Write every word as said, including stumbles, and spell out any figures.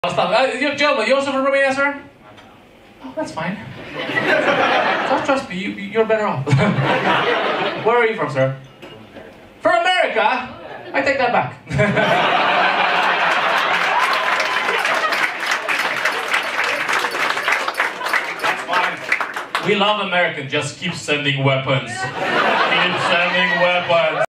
Uh, you, gentlemen, you also from Romania, sir? Oh, that's fine. Don't trust me, you, you're better off. Where are you from, sir? From America? I take that back. That's fine. We love Americans, just keep sending weapons. Keep sending weapons.